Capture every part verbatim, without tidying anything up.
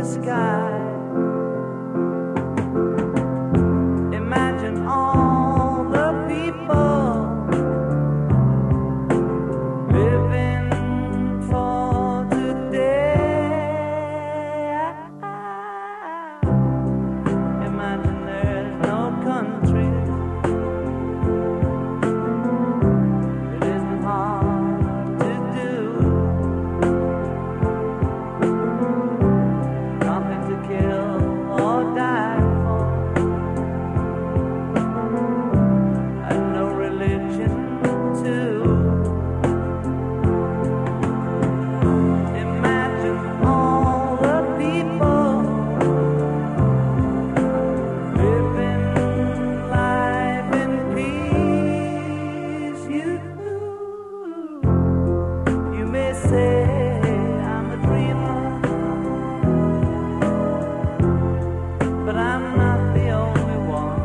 sky. Imagine all the people living for today. Imagine there's no country. It isn't hard to do. Nothing to kill or die for, and no religion too. Imagine all the people living life in peace. You, you may say I'm a dreamer, but I'm not the only one.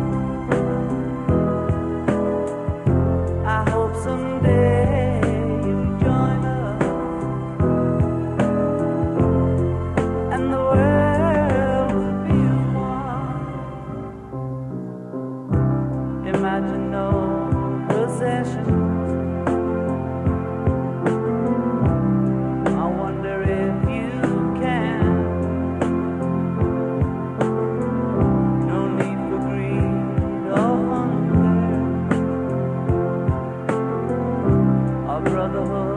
I hope someday you'll join us, and the world will be one. Imagine no possessions. I wonder if you can. No need for greed or hunger, or brotherhood